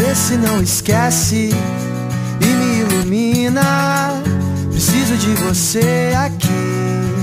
vê se não esquece e me ilumina. Preciso de você aqui.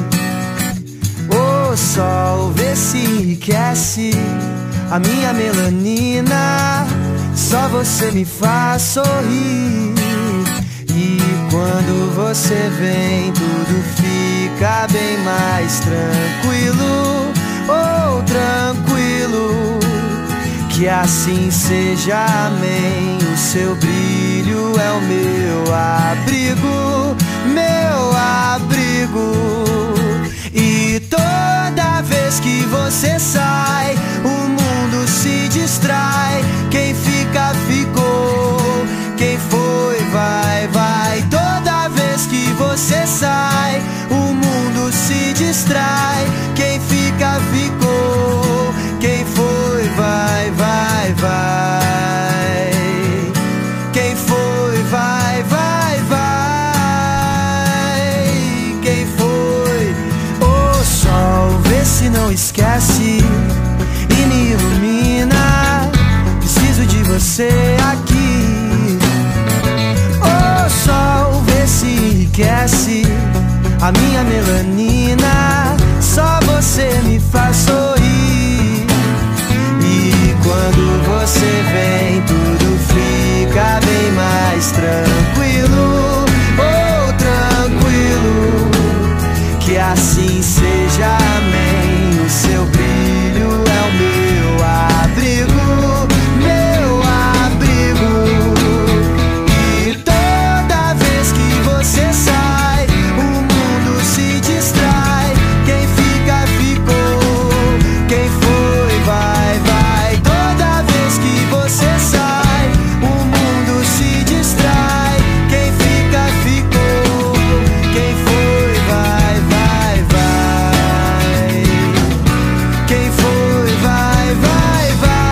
O sol vê se enriquece a minha melanina. Só você me faz sorrir. E quando você vem, tudo fica bem mais tranquilo. Oh, tranquilo. Que assim seja, amém. O seu brilho é o meu abrigo, meu abrigo. E toda vez que você sai, o mundo se distrai. Quem fica, ficou. Quem foi, vai, vai. Toda vez que você sai, o mundo se distrai. Quem fica, ficou. Quem foi, vai, vai, vai. Quem foi, vai, vai, vai. Quem foi? O sol vê se não esquece e me ilumina. Preciso de você aqui. O sol vê se enriquece a minha melanina. Só você me faz sorrir. E quando você vem, tudo fica bem mais tranquilo. Oh, tranquilo. Que assim seja, amém. O seu brilho é o meu abrigo, meu abrigo. E toda vez que você sai, o mundo se distrai. Quem fica, ficou. Quem foi, vai, vai. Toda vez que você sai, o mundo se distrai. Quem fica, ficou. Quem foi, vai, vai, vai. Quem foi, vai, vai,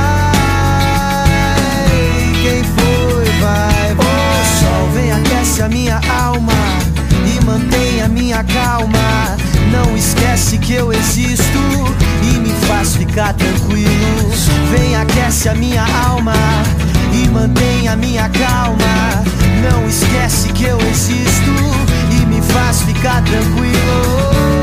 vai. Quem foi, vai, vai. O sol vem, aquece a minha alma e mantém a minha calma. Não esquece que eu existo e me faz ficar tranquilo. Vem, aquece a minha alma e mantém a minha calma. Não esquece que eu existo e me faz ficar tranquilo.